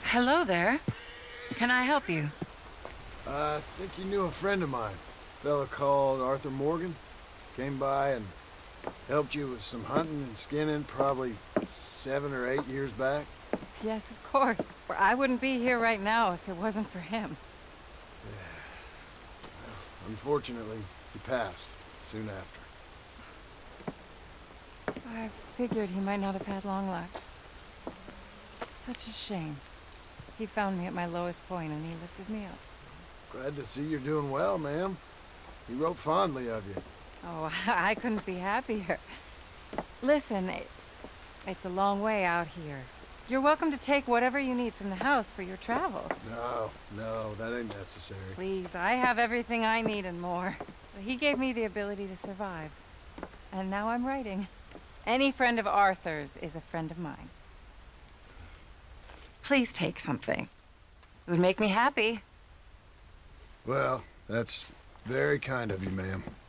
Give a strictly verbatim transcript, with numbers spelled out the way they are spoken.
Hello there. Can I help you? Uh, I think you knew a friend of mine. A fella called Arthur Morgan. Came by and helped you with some hunting and skinning probably seven or eight years back. Yes, of course. I wouldn't be here right now if it wasn't for him. Yeah. Well, unfortunately, he passed soon after. I figured he might not have had long life. Such a shame. He found me at my lowest point and he lifted me up. Glad to see you're doing well, ma'am. He wrote fondly of you. Oh, I couldn't be happier. Listen, it, it's a long way out here. You're welcome to take whatever you need from the house for your travel. No, no, that ain't necessary. Please, I have everything I need and more. He gave me the ability to survive. And now I'm writing. Any friend of Arthur's is a friend of mine. Please take something. It would make me happy. Well, that's very kind of you, ma'am.